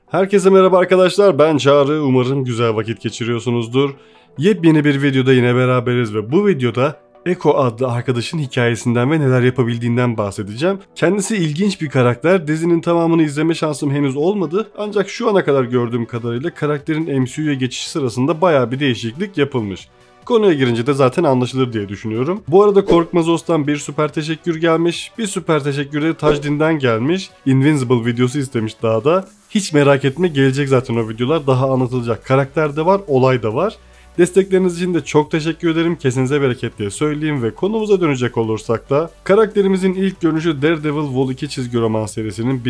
Herkese merhaba arkadaşlar, ben Çağrı. Umarım güzel vakit geçiriyorsunuzdur. Yepyeni bir videoda yine beraberiz ve bu videoda Echo adlı arkadaşın hikayesinden ve neler yapabildiğinden bahsedeceğim. Kendisi ilginç bir karakter. Dizinin tamamını izleme şansım henüz olmadı. Ancak şu ana kadar gördüğüm kadarıyla karakterin MCU'ya geçişi sırasında bayağı bir değişiklik yapılmış. Konuya girince de zaten anlaşılır diye düşünüyorum. Bu arada Korkmazos'tan bir süper teşekkür gelmiş. Bir süper teşekkür de Tajdin'den gelmiş. Invincible videosu istemiş daha da. Hiç merak etme, gelecek zaten o videolar. Daha anlatılacak karakter de var, olay da var. Destekleriniz için de çok teşekkür ederim. Kesinize bereket diye söyleyeyim ve konumuza dönecek olursak da karakterimizin ilk görünüşü Daredevil Vol 2 çizgi roman serisinin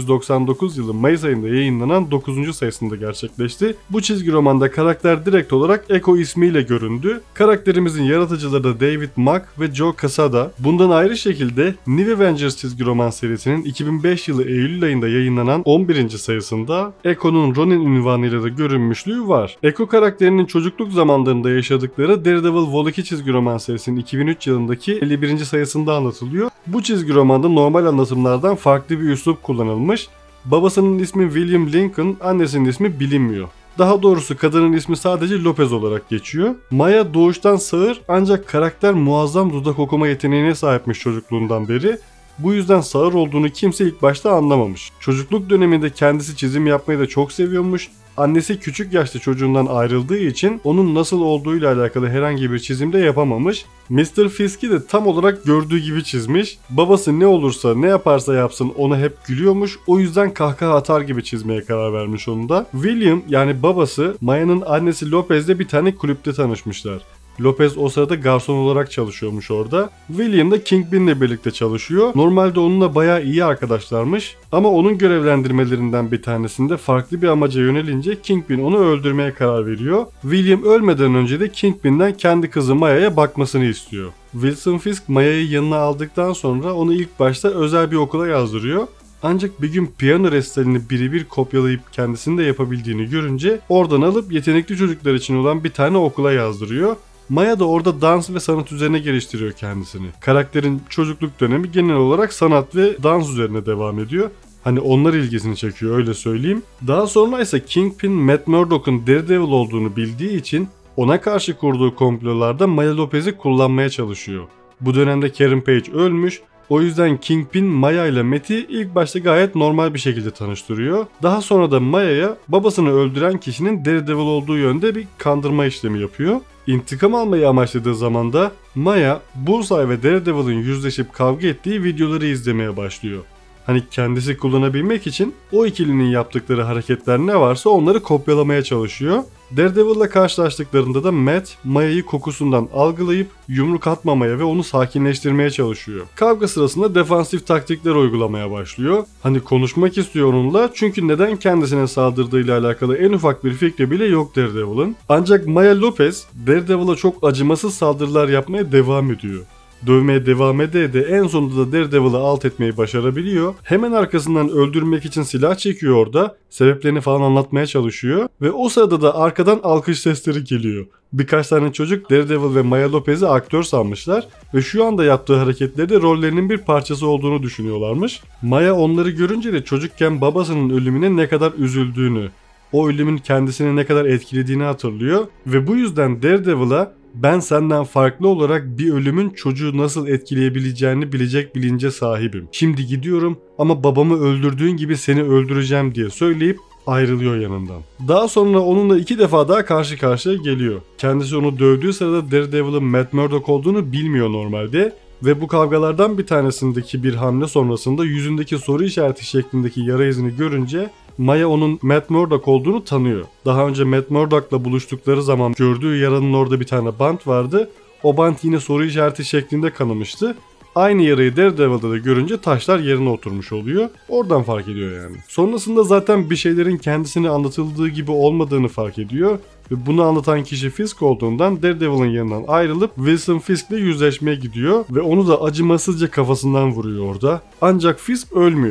1999 yılı Mayıs ayında yayınlanan 9. sayısında gerçekleşti. Bu çizgi romanda karakter direkt olarak Echo ismiyle göründü. Karakterimizin yaratıcıları da David Mack ve Joe Quesada. Bundan ayrı şekilde New Avengers çizgi roman serisinin 2005 yılı Eylül ayında yayınlanan 11. sayısında Echo'nun Ronin unvanıyla da görünmüşlüğü var. Echo karakterinin çocukluk zamanlarında yaşadıkları Daredevil Vol 2 çizgi roman serisinin 2003 yılındaki 51. sayısında anlatılıyor. Bu çizgi romanda normal anlatımlardan farklı bir üslup kullanılmış. Babasının ismi William Lincoln, annesinin ismi bilinmiyor. Daha doğrusu kadının ismi sadece Lopez olarak geçiyor. Maya doğuştan sağır ancak karakter muazzam dudak okuma yeteneğine sahipmiş çocukluğundan beri. Bu yüzden sağır olduğunu kimse ilk başta anlamamış. Çocukluk döneminde kendisi çizim yapmayı da çok seviyormuş. Annesi küçük yaşta çocuğundan ayrıldığı için onun nasıl olduğuyla alakalı herhangi bir çizim de yapamamış. Mr. Fisk'i de tam olarak gördüğü gibi çizmiş. Babası ne olursa ne yaparsa yapsın ona hep gülüyormuş. O yüzden kahkaha atar gibi çizmeye karar vermiş onu da. William yani babası Maya'nın annesi Lopez'le bir tane kulüpte tanışmışlar. Lopez o sırada garson olarak çalışıyormuş orada. William da Kingpin'le birlikte çalışıyor. Normalde onunla bayağı iyi arkadaşlarmış. Ama onun görevlendirmelerinden bir tanesinde farklı bir amaca yönelince Kingpin onu öldürmeye karar veriyor. William ölmeden önce de Kingpin'den kendi kızı Maya'ya bakmasını istiyor. Wilson Fisk Maya'yı yanına aldıktan sonra onu ilk başta özel bir okula yazdırıyor. Ancak bir gün piyano resitalini birebir kopyalayıp kendisini de yapabildiğini görünce oradan alıp yetenekli çocuklar için olan bir tane okula yazdırıyor. Maya da orada dans ve sanat üzerine geliştiriyor kendisini. Karakterin çocukluk dönemi genel olarak sanat ve dans üzerine devam ediyor. Hani onlar ilgisini çekiyor öyle söyleyeyim. Daha sonra ise Kingpin Matt Murdock'un Daredevil olduğunu bildiği için ona karşı kurduğu komplolarda Maya Lopez'i kullanmaya çalışıyor. Bu dönemde Karen Page ölmüş. O yüzden Kingpin Maya ile Matt'i ilk başta gayet normal bir şekilde tanıştırıyor. Daha sonra da Maya'ya babasını öldüren kişinin Daredevil olduğu yönde bir kandırma işlemi yapıyor. İntikam almayı amaçladığı zaman da Maya, Bullseye ve Daredevil'ın yüzleşip kavga ettiği videoları izlemeye başlıyor. Hani kendisi kullanabilmek için o ikilinin yaptıkları hareketler ne varsa onları kopyalamaya çalışıyor. Daredevil'la karşılaştıklarında da Matt, Maya'yı kokusundan algılayıp yumruk atmamaya ve onu sakinleştirmeye çalışıyor. Kavga sırasında defansif taktikler uygulamaya başlıyor. Hani konuşmak istiyor onunla çünkü neden kendisine saldırdığıyla alakalı en ufak bir fikri bile yok Daredevil'ın. Ancak Maya Lopez, Daredevil'a çok acımasız saldırılar yapmaya devam ediyor. Dövmeye devam ede en sonunda da Daredevil'ı alt etmeyi başarabiliyor. Hemen arkasından öldürmek için silah çekiyor orada. Sebeplerini falan anlatmaya çalışıyor. Ve o sırada da arkadan alkış sesleri geliyor. Birkaç tane çocuk Daredevil ve Maya Lopez'i aktör sanmışlar. Ve şu anda yaptığı hareketleri de rollerinin bir parçası olduğunu düşünüyorlarmış. Maya onları görünce de çocukken babasının ölümüne ne kadar üzüldüğünü, o ölümün kendisini ne kadar etkilediğini hatırlıyor. Ve bu yüzden Daredevil'a ben senden farklı olarak bir ölümün çocuğu nasıl etkileyebileceğini bilecek bilince sahibim. Şimdi gidiyorum ama babamı öldürdüğün gibi seni öldüreceğim diye söyleyip ayrılıyor yanından. Daha sonra onunla 2 defa daha karşı karşıya geliyor. Kendisi onu dövdüğü sırada Daredevil'ın Matt Murdock olduğunu bilmiyor normalde. Ve bu kavgalardan bir tanesindeki bir hamle sonrasında yüzündeki soru işareti şeklindeki yara izini görünce Maya onun Matt Murdock olduğunu tanıyor. Daha önce Matt Murdock'la buluştukları zaman gördüğü yaranın orada bir tane bant vardı. O bant yine soru işareti şeklinde kanamıştı. Aynı yarayı Daredevil'da da görünce taşlar yerine oturmuş oluyor. Oradan fark ediyor yani. Sonrasında zaten bir şeylerin kendisine anlatıldığı gibi olmadığını fark ediyor. Ve bunu anlatan kişi Fisk olduğundan Daredevil'ın yanından ayrılıp Wilson Fisk'le yüzleşmeye gidiyor. Ve onu da acımasızca kafasından vuruyor orada. Ancak Fisk ölmüyor.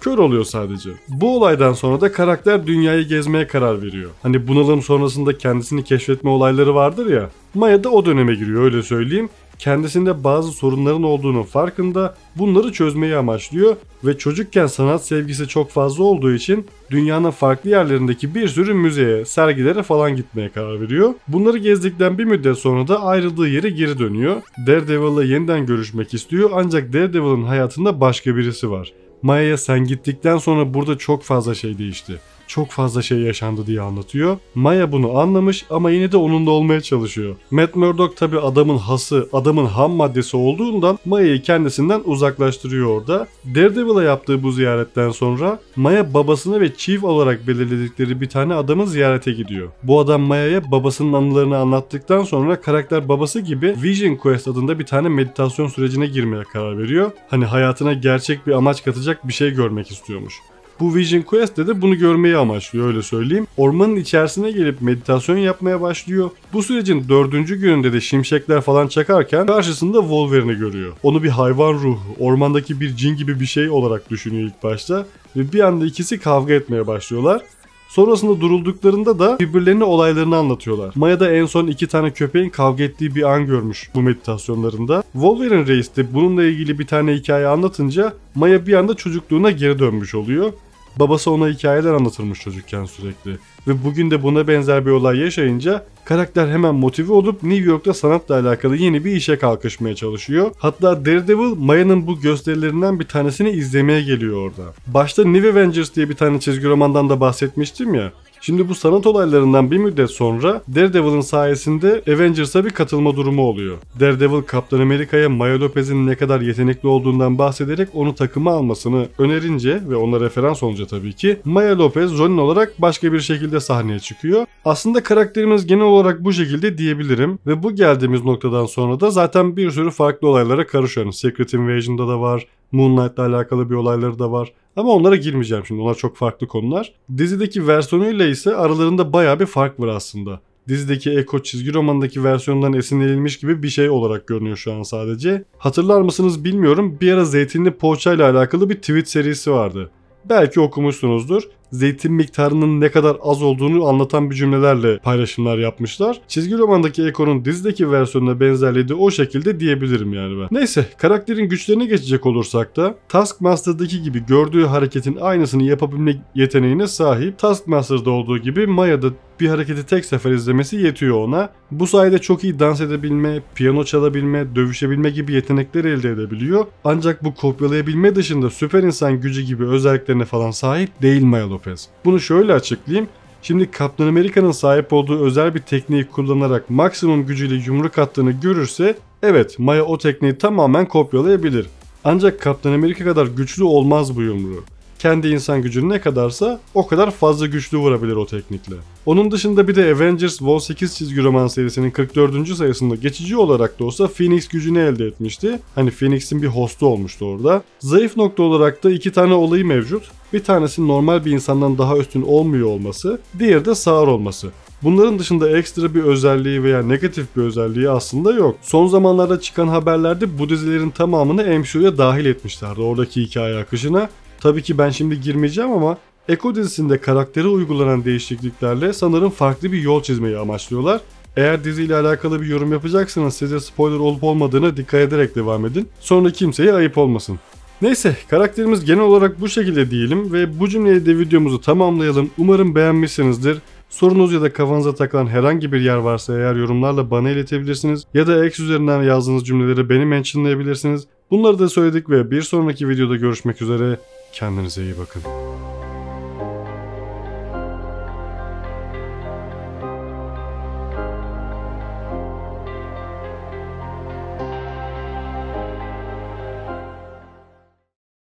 Kör oluyor sadece. Bu olaydan sonra da karakter dünyayı gezmeye karar veriyor. Hani bunalım sonrasında kendisini keşfetme olayları vardır ya. Maya da o döneme giriyor, öyle söyleyeyim. Kendisinde bazı sorunların olduğunun farkında, bunları çözmeyi amaçlıyor ve çocukken sanat sevgisi çok fazla olduğu için dünyanın farklı yerlerindeki bir sürü müzeye, sergilere falan gitmeye karar veriyor. Bunları gezdikten bir müddet sonra da ayrıldığı yere geri dönüyor. Daredevil'la yeniden görüşmek istiyor ancak Daredevil'ın hayatında başka birisi var. Maya'ya sen gittikten sonra burada çok fazla şey değişti, çok fazla şey yaşandı diye anlatıyor. Maya bunu anlamış ama yine de onunla olmaya çalışıyor. Matt Murdock tabi adamın hası, adamın ham maddesi olduğundan Maya'yı kendisinden uzaklaştırıyor orada. Daredevil'a yaptığı bu ziyaretten sonra Maya babasını ve Chief olarak belirledikleri bir tane adamı ziyarete gidiyor. Bu adam Maya'ya babasının anılarını anlattıktan sonra karakter babası gibi Vision Quest adında bir tane meditasyon sürecine girmeye karar veriyor. Hani hayatına gerçek bir amaç katacak bir şey görmek istiyormuş. Bu Vision Quest'te de bunu görmeyi amaçlıyor, öyle söyleyeyim. Ormanın içerisine gelip meditasyon yapmaya başlıyor. Bu sürecin 4. gününde de şimşekler falan çakarken karşısında Wolverine'i görüyor. Onu bir hayvan ruhu, ormandaki bir cin gibi bir şey olarak düşünüyor ilk başta. Ve bir anda ikisi kavga etmeye başlıyorlar. Sonrasında durulduklarında da birbirlerine olaylarını anlatıyorlar. Maya da en son 2 tane köpeğin kavga ettiği bir an görmüş bu meditasyonlarında. Wolverine Reis de bununla ilgili bir tane hikaye anlatınca Maya bir anda çocukluğuna geri dönmüş oluyor. Babası ona hikayeler anlatırmış çocukken sürekli. Ve bugün de buna benzer bir olay yaşayınca karakter hemen motive olup New York'ta sanatla alakalı yeni bir işe kalkışmaya çalışıyor. Hatta Daredevil Maya'nın bu gösterilerinden bir tanesini izlemeye geliyor orada. Başta New Avengers diye bir tane çizgi romandan da bahsetmiştim ya. Şimdi bu sanat olaylarından bir müddet sonra Daredevil'ın sayesinde Avengers'a bir katılma durumu oluyor. Daredevil Kaptan Amerika'ya Maya Lopez'in ne kadar yetenekli olduğundan bahsederek onu takıma almasını önerince ve ona referans olunca tabii ki Maya Lopez Ronin olarak başka bir şekilde sahneye çıkıyor. Aslında karakterimiz genel olarak bu şekilde diyebilirim ve bu geldiğimiz noktadan sonra da zaten bir sürü farklı olaylara karışıyor. Secret Invasion'da da var, Moon Knight'la alakalı bir olayları da var. Ama onlara girmeyeceğim şimdi. Onlar çok farklı konular. Dizideki versiyonuyla ise aralarında bayağı bir fark var aslında. Dizideki Echo çizgi romanındaki versiyondan esinlenilmiş gibi bir şey olarak görünüyor şu an sadece. Hatırlar mısınız bilmiyorum. Bir ara zeytinli poğaçayla alakalı bir tweet serisi vardı. Belki okumuşsunuzdur. Zeytin miktarının ne kadar az olduğunu anlatan bir cümlelerle paylaşımlar yapmışlar. Çizgi romandaki Echo'nun dizideki versiyonuna benzerliği de o şekilde diyebilirim yani ben. Neyse, karakterin güçlerine geçecek olursak da Taskmaster'daki gibi gördüğü hareketin aynısını yapabilme yeteneğine sahip. Taskmaster'da olduğu gibi Maya'da bir hareketi tek sefer izlemesi yetiyor ona. Bu sayede çok iyi dans edebilme, piyano çalabilme, dövüşebilme gibi yetenekler elde edebiliyor. Ancak bu kopyalayabilme dışında süper insan gücü gibi özelliklerine falan sahip değil Maya Lopez. Bunu şöyle açıklayayım. Şimdi Kaptan Amerika'nın sahip olduğu özel bir tekniği kullanarak maksimum gücüyle yumruk attığını görürse evet, Maya o tekniği tamamen kopyalayabilir. Ancak Kaptan Amerika kadar güçlü olmaz bu yumruğu. Kendi insan gücü ne kadarsa o kadar fazla güçlü vurabilir o teknikle. Onun dışında bir de Avengers Vol 8 çizgi roman serisinin 44. sayısında geçici olarak da olsa Phoenix gücünü elde etmişti. Hani Phoenix'in bir hostu olmuştu orada. Zayıf nokta olarak da 2 tane olayı mevcut. Bir tanesi normal bir insandan daha üstün olmuyor olması, diğeri de sağır olması. Bunların dışında ekstra bir özelliği veya negatif bir özelliği aslında yok. Son zamanlarda çıkan haberlerde bu dizilerin tamamını MCU'ya dahil etmişlerdi oradaki hikaye akışına. Tabii ki ben şimdi girmeyeceğim ama Echo dizisinde karaktere uygulanan değişikliklerle sanırım farklı bir yol çizmeyi amaçlıyorlar. Eğer diziyle alakalı bir yorum yapacaksanız size spoiler olup olmadığına dikkat ederek devam edin. Sonra kimseye ayıp olmasın. Neyse, karakterimiz genel olarak bu şekilde diyelim ve bu cümleyle de videomuzu tamamlayalım. Umarım beğenmişsinizdir. Sorunuz ya da kafanıza takılan herhangi bir yer varsa eğer yorumlarla bana iletebilirsiniz ya da X üzerinden yazdığınız cümleleri beni mentionlayabilirsiniz. Bunları da söyledik ve bir sonraki videoda görüşmek üzere. Kendinize iyi bakın.